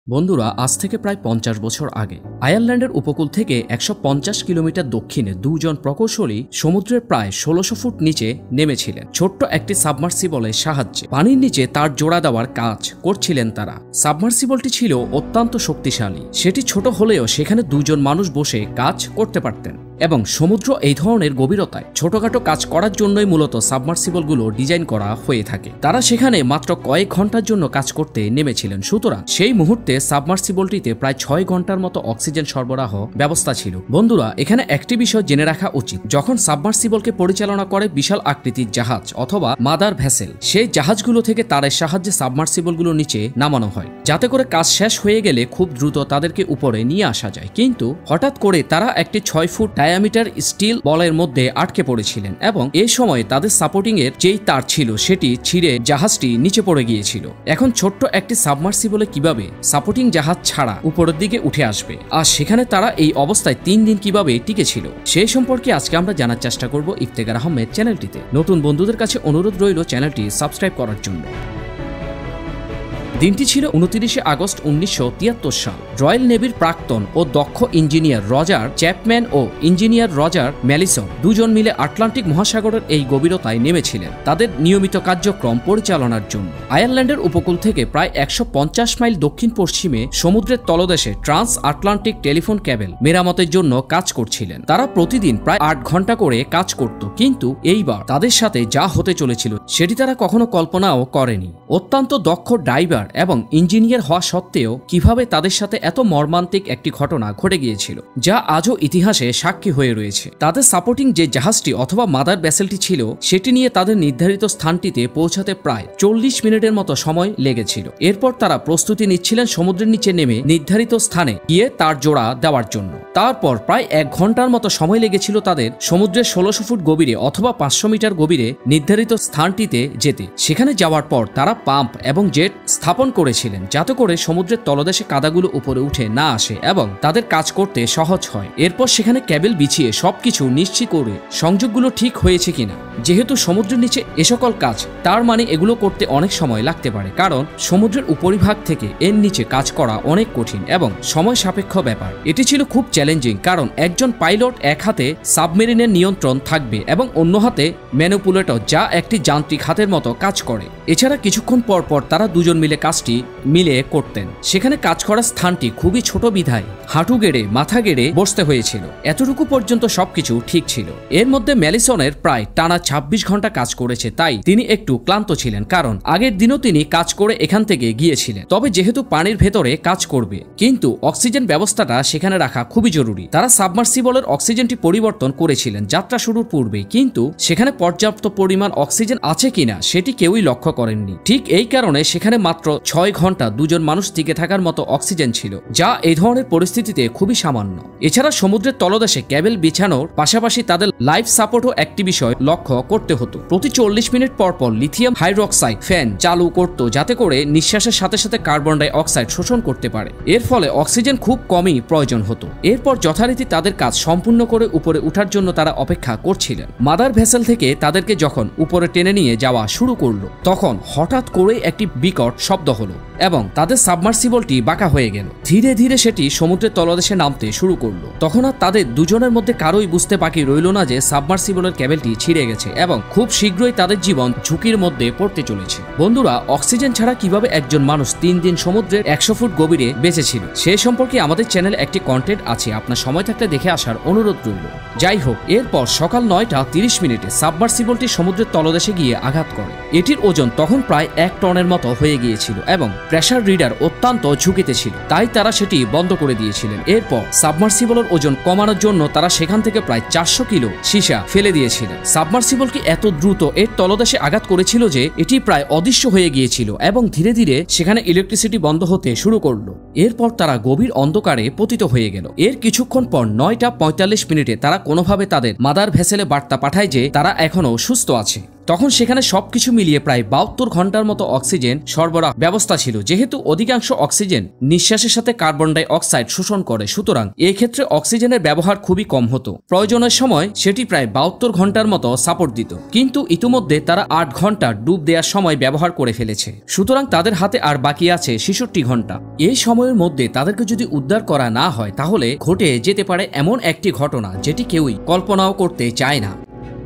বন্ধুরা, আজ থেকে প্রায় 50 বছর আগে আয়ারল্যান্ডের উপকূল থেকে 150 কিলোমিটার দক্ষিণে দুজন প্রকৌশলী সমুদ্রের প্রায় 1600 ফুট নিচে নেমেছিলেন ছোট্ট একটি সাবমার্সিবলের সাহায্যে। পানির নিচে তার জোড়া দেওয়ার কাজ করছিলেন তারা। সাবমার্সিবলটি ছিল অত্যন্ত শক্তিশালী। সেটি ছোট হলেও সেখানে দুজন মানুষ বসে কাজ করতে পারতেন এবং সমুদ্র এই ধরনের গভীরতায় ছোটখাটো কাজ করার জন্যই মূলত সাবমার্সিবলগুলো ডিজাইন করা হয়ে থাকে। তারা সেখানে মাত্র কয়েক ঘন্টার জন্য কাজ করতে নেমেছিলেন। সুতরাং সেই মুহূর্তে সাবমার্সিবলটিতে প্রায় 6 ঘন্টার মতো অক্সিজেন সরবরাহ ব্যবস্থা ছিল। বন্ধুরা, এখানে একটি বিষয় জেনে রাখা উচিত, যখন সাবমার্সিবলকে পরিচালনা করে বিশাল আকৃতির জাহাজ অথবা মাদার ভেসেল, সেই জাহাজগুলো থেকে তারের সাহায্যে সাবমার্সিবলগুলো নিচে নামানো হয়, যাতে করে কাজ শেষ হয়ে গেলে খুব দ্রুত তাদেরকে উপরে নিয়ে আসা যায়। কিন্তু হঠাৎ করে তারা একটি 6 ফুট ডায়ামিটার স্টিল বলের মধ্যে আটকে পড়েছিলেন এবং এই সময় তাদের সাপোর্টিং এর যেই তার ছিল সেটি ছিঁড়ে জাহাজটি নিচে পড়ে গিয়েছিল। এখন ছোট্ট একটি সাবমার্সিবলে কিভাবে সাপোর্টিং জাহাজ ছাড়া উপরের দিকে উঠে আসবে, আর সেখানে তারা এই অবস্থায় 3 দিন কিভাবে টিকে ছিল, সেই সম্পর্কে আজকে আমরা জানার চেষ্টা করব ইফতেখার আহমেদ চ্যানেলটিতে। নতুন বন্ধুদের কাছে অনুরোধ রইল চ্যানেলটি সাবস্ক্রাইব করার জন্য। দিনটি ছিল 29 আগস্ট 1973 সাল। রয়্যাল নেভির প্রাক্তন ও দক্ষ ইঞ্জিনিয়ার রজার চ্যাপম্যান ও ইঞ্জিনিয়ার রজার ম্যালিসন দুজন মিলে আটলান্টিক মহাসাগরের এই গভীরতায় নেমেছিলেন তাদের নিয়মিত কার্যক্রম পরিচালনার জন্য। আয়ারল্যান্ডের উপকূল থেকে প্রায় 150 মাইল দক্ষিণ পশ্চিমে সমুদ্রের তলদেশে ট্রান্স আটলান্টিক টেলিফোন কেবল মেরামতের জন্য কাজ করছিলেন। তারা প্রতিদিন প্রায় 8 ঘন্টা করে কাজ করত, কিন্তু এইবার তাদের সাথে যা হতে চলেছিল সেটি তারা কখনো কল্পনাও করেনি। অত্যন্ত দক্ষ ড্রাইভার এবং ইঞ্জিনিয়ার হওয়া সত্ত্বেও কিভাবে তাদের সাথে এত মর্মান্তিক একটি ঘটনা ঘটে গিয়েছিল, যা আজও ইতিহাসে সাক্ষী হয়ে রয়েছে। তাদের সাপোর্টিং যে জাহাজটি অথবা মাদার ভেসেলটি ছিল সেটি নিয়ে তাদের নির্ধারিত স্থানটিতে পৌঁছাতে প্রায় 40 মিনিটের মতো সময় লেগেছিল। এরপর তারা প্রস্তুতি নিচ্ছিলেন সমুদ্রের নিচে নেমে নির্ধারিত স্থানে গিয়ে তার জোড়া দেওয়ার জন্য। তারপর প্রায় 1 ঘন্টার মতো সময় লেগেছিল তাদের সমুদ্রের 1600 ফুট গভীরে অথবা 500 মিটার গভীরে নির্ধারিত স্থানটিতে যেতে। সেখানে যাওয়ার পর তারা পাম্প এবং জেট স্থাপন করেছিলেন, যাতে করে সমুদ্রের তলদেশে কাদাগুলো উপরে উঠে না আসে এবং তাদের কাজ করতে সহজ হয়। এরপর সেখানে কেবল বিছিয়ে সবকিছু নিশ্চিত করে সংযোগগুলো ঠিক হয়েছে কিনা। যেহেতু সমুদ্রের নিচে এ সকল কাজ, তার মানে এগুলো করতে অনেক সময় লাগতে পারে, কারণ সমুদ্রের উপরিভাগ থেকে এর নিচে কাজ করা অনেক কঠিন এবং সময় সাপেক্ষ ব্যাপার। এটি ছিল খুব চ্যালেঞ্জিং, কারণ একজন পাইলট এক হাতে সাবমেরিনের নিয়ন্ত্রণ থাকবে এবং অন্য হাতে ম্যানিপুলেটর, যা একটি যান্ত্রিক হাতের মতো কাজ করে। এছাড়া কিছুক্ষণ পর পর তারা দুজন মিলে কাজটি মিলে করতেন। সেখানে কাজ করার স্থানটি খুবই ছোট বিধায় হাঁটু গেড়ে মাথা গেড়ে বসতে হয়েছিল। এতটুকু পর্যন্ত সবকিছু ঠিক ছিল। এর মধ্যে ম্যালিসনের প্রায় টানা 26 ঘন্টা কাজ করেছে, তাই তিনি একটু ক্লান্ত ছিলেন, কারণ আগের দিনও তিনি কাজ করে এখান থেকে গিয়েছিলেন। তবে যেহেতু পানির ভেতরে কাজ করবে, কিন্তু অক্সিজেন ব্যবস্থাটা সেখানে রাখা খুবই জরুরি। তারা সাবমার্সিবলের অক্সিজেনটি পরিবর্তন করেছিলেন যাত্রা শুরুর পূর্বে, কিন্তু সেখানে পর্যাপ্ত পরিমাণ অক্সিজেন আছে কিনা সেটি কেউই লক্ষ্য করেননি। ঠিক এই কারণে সেখানে মাত্র 6 ঘন্টা দুজন মানুষ টিকে থাকার মতো অক্সিজেন ছিল, যা এই ধরনের পরিস্থিতিতে খুবই সামান্য। এছাড়া সমুদ্রের তলদেশে কেবল বিছানোর পাশাপাশি তাদের লাইফ সাপোর্টও একটি বিষয় লক্ষ্য করতে হতো। প্রতি 40 মিনিট পর পর লিথিয়াম হাইড্রোক্সাইড ফ্যান চালু করত, যাতে করে নিঃশ্বাসের সাথে সাথে কার্বন ডাই অক্সাইড শোষণ করতে পারে। এর ফলে অক্সিজেন খুব কমই প্রয়োজন হতো। এরপর যথারীতি তাদের কাজ সম্পূর্ণ করে উপরে উঠার জন্য তারা অপেক্ষা করছিলেন। মাদার ভেসেল থেকে তাদেরকে যখন উপরে টেনে নিয়ে যাওয়া শুরু করলো, তখন হঠাৎ করে একটি বিকট শব্দ হলো এবং তাদের সাবমার্সিবলটি বাঁকা হয়ে গেল। ধীরে ধীরে সেটি সমুদ্রের তলদেশে নামতে শুরু করলো। তখন আর তাদের দুজনের মধ্যে কারোই বুঝতে বাকি রইল না যে সাবমার্সিবলের কেবলটি ছিঁড়ে গেছে এবং খুব শীঘ্রই তাদের জীবন ঝুঁকির মধ্যে পড়তে চলেছে। বন্ধুরা, অক্সিজেন ছাড়া কিভাবে একজন মানুষ 3 দিন সমুদ্রের 100 ফুট গভীরে বেঁচে ছিল, সেই সম্পর্কে আমাদের চ্যানেলে একটি কন্টেন্ট আছে, আপনার সময় থাকলে দেখে আসার অনুরোধ রইল। যাই হোক, এরপর সকাল 9টা 30 মিনিটে সাবমার্সিবলটি সমুদ্রের তলদেশে গিয়ে আঘাত করে। এটির ওজন তখন প্রায় 1 টনের মতো হয়ে গিয়েছিল এবং প্রেসার রিডার অত্যন্ত ঝুঁকিতে ছিল, তাই তারা সেটি বন্ধ করে দিয়েছিলেন। এরপর সাবমার্সিবলের ওজন কমানোর জন্য তারা সেখান থেকে প্রায় 400 কিলো সীসা ফেলে দিয়েছিলেন। সাবমার্সিবলকে এত দ্রুত এর তলদেশে আঘাত করেছিল যে এটি প্রায় অদৃশ্য হয়ে গিয়েছিল এবং ধীরে ধীরে সেখানে ইলেকট্রিসিটি বন্ধ হতে শুরু করলো। এরপর তারা গভীর অন্ধকারে পতিত হয়ে গেল। এর কিছুক্ষণ পর 9টা 45 মিনিটে তারা কোনোভাবে তাদের মাদার ভেসেলে বার্তা পাঠায় যে তারা এখনো সুস্থ আছে। তখন সেখানে সবকিছু মিলিয়ে প্রায় 72 ঘন্টার মতো অক্সিজেন সরবরাহ ব্যবস্থা ছিল। যেহেতু অধিকাংশ অক্সিজেন নিঃশ্বাসের সাথে কার্বন ডাই অক্সাইড শোষণ করে, সুতরাং এই ক্ষেত্রে অক্সিজেনের ব্যবহার খুবই কম হতো। প্রয়োজনের সময় সেটি প্রায় 72 ঘন্টার মতো সাপোর্ট দিত, কিন্তু ইতিমধ্যে তারা 8 ঘন্টা ডুব দেওয়ার সময় ব্যবহার করে ফেলেছে। সুতরাং তাদের হাতে আর বাকি আছে 66 ঘন্টা। এই সময়ের মধ্যে তাদেরকে যদি উদ্ধার করা না হয় তাহলে ঘটে যেতে পারে এমন একটি ঘটনা যেটি কেউই কল্পনাও করতে চায় না।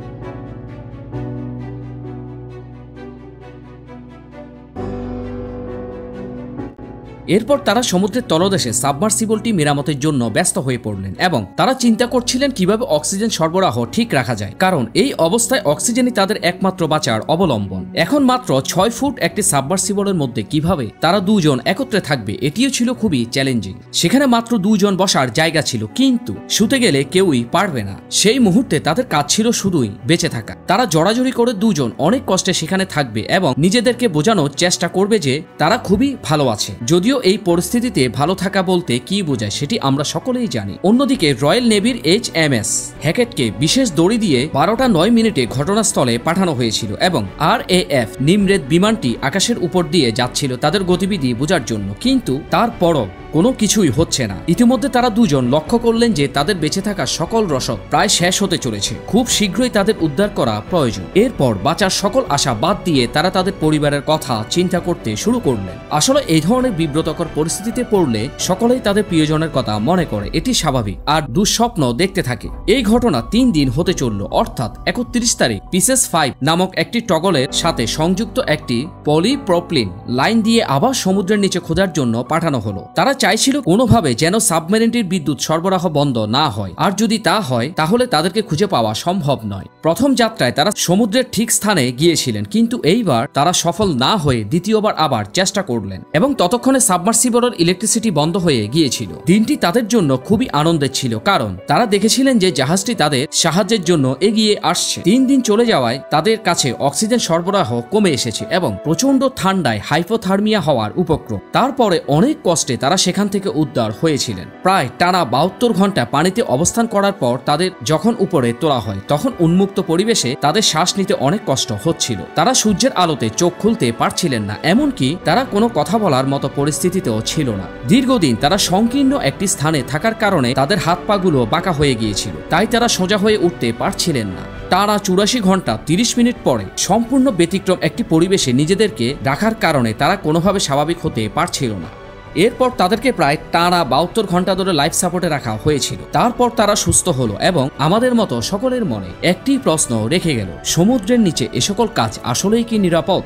এরপর তারা সমুদ্রের তলদেশে সাবমার্সিবলটি মেরামতের জন্য ব্যস্ত হয়ে পড়লেন এবং তারা চিন্তা করছিলেন কিভাবে অক্সিজেন সরবরাহ ঠিক রাখা যায়, কারণ এই অবস্থায় অক্সিজেনই তাদের একমাত্র বাঁচার অবলম্বন। এখন মাত্র 6 ফুট একটি সাবমার্সিবলের মধ্যে কিভাবে তারা দুজন একত্রে থাকবে, এটিও ছিল খুবই চ্যালেঞ্জিং। সেখানে মাত্র 2 জন বসার জায়গা ছিল, কিন্তু শুতে গেলে কেউই পারবে না। সেই মুহূর্তে তাদের কাজ ছিল শুধুই বেঁচে থাকা। তারা জড়াজড়ি করে দুজন অনেক কষ্টে সেখানে থাকবে এবং নিজেদেরকে বোঝানোর চেষ্টা করবে যে তারা খুবই ভালো আছে। যদিও এই পরিস্থিতিতে ভালো থাকা বলতে কি বোঝায় সেটি আমরা সকলেই জানি। অন্যদিকে রয়্যাল নেভির HMS হ্যাকেটকে বিশেষ দড়ি দিয়ে 12টা 9 মিনিটে ঘটনাস্থলে পাঠানো হয়েছিল এবং RAF নিমরেদ বিমানটি আকাশের উপর দিয়ে যাচ্ছিল তাদের গতিবিধি বোঝার জন্য, কিন্তু তারপরও কোনো কিছুই হচ্ছে না। ইতিমধ্যে তারা দুজন লক্ষ্য করলেন যে তাদের বেঁচে থাকা সকল রসদ প্রায় শেষ হতে চলেছে। খুব শীঘ্রই তাদের উদ্ধার করা প্রয়োজন। এরপর বাঁচার সকল আশা বাদ দিয়ে তারা তাদের পরিবারের কথা চিন্তা করতে শুরু করলেন। আসলে এই ধরনের বিব্রতকর পরিস্থিতিতে পড়লে সকলেই তাদের প্রিয়জনের কথা মনে করে, এটি স্বাভাবিক, আর দুঃস্বপ্ন দেখতে থাকে। এই ঘটনা 3 দিন হতে চলল, অর্থাৎ 31 তারিখ পিসেস 5 নামক একটি টগলের সাথে সংযুক্ত একটি পলিপ্রোপিলিন লাইন দিয়ে আবার সমুদ্রের নিচে খোঁজার জন্য পাঠানো হলো। তারা চাইছিল কোনোভাবে যেন সাবমেরিনটির বিদ্যুৎ সরবরাহ বন্ধ না হয়, আর যদি তা হয় তাহলে তাদেরকে খুঁজে পাওয়া সম্ভব নয়। প্রথম যাত্রায় তারা সমুদ্রের ঠিক স্থানে গিয়েছিলেন, কিন্তু এইবার তারা সফল না হয়ে দ্বিতীয়বার আবার চেষ্টা করলেন এবং ততক্ষণে সাবমার্সিবলের ইলেকট্রিসিটি বন্ধ হয়ে গিয়েছিল। দিনটি তাদের জন্য খুবই আনন্দের ছিল, কারণ তারা দেখেছিলেন যে জাহাজটি তাদের সাহায্যের জন্য এগিয়ে আসছে। 3 দিন চলে যাওয়ায় তাদের কাছে অক্সিজেন সরবরাহ কমে এসেছে এবং প্রচন্ড ঠান্ডায় হাইপোথার্মিয়া হওয়ার উপক্রম। তারপরে অনেক কষ্টে তারা সেখান থেকে উদ্ধার হয়েছিলেন। প্রায় টানা 72 ঘন্টা পানিতে অবস্থান করার পর তাদের যখন উপরে তোলা হয় তখন উন্মুক্ত পরিবেশে তাদের শ্বাস নিতে অনেক কষ্ট হচ্ছিল। তারা সূর্যের আলোতে চোখ খুলতে পারছিলেন না, এমনকি তারা কোনো কথা বলার মতো পরিস্থিতিতেও ছিল না। দীর্ঘদিন তারা সংকীর্ণ একটি স্থানে থাকার কারণে তাদের হাত পাগুলো বাঁকা হয়ে গিয়েছিল, তাই তারা সোজা হয়ে উঠতে পারছিলেন না। টানা 84 ঘন্টা 30 মিনিট পরে সম্পূর্ণ ব্যতিক্রম একটি পরিবেশে নিজেদেরকে রাখার কারণে তারা কোনোভাবে স্বাভাবিক হতে পারছিল না। এরপর তাদেরকে প্রায় টানা 72 ঘন্টা ধরে লাইফ সাপোর্টে রাখা হয়েছিল। তারপর তারা সুস্থ হলো এবং আমাদের মতো সকলের মনে একটি প্রশ্ন রেখে গেল, সমুদ্রের নিচে এ সকল কাজ আসলেই কি নিরাপদ?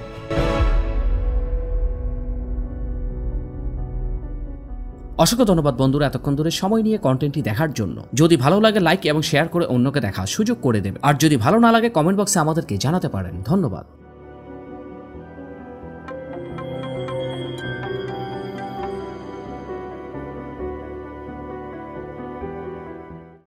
অসংখ্য ধন্যবাদ বন্ধুরা এতক্ষণ ধরে সময় নিয়ে কন্টেন্টটি দেখার জন্য। যদি ভালো লাগে লাইক এবং শেয়ার করে অন্যকে দেখার সুযোগ করে দেবে, আর যদি ভালো না লাগে কমেন্ট বক্সে আমাদেরকে জানাতে পারেন। ধন্যবাদ।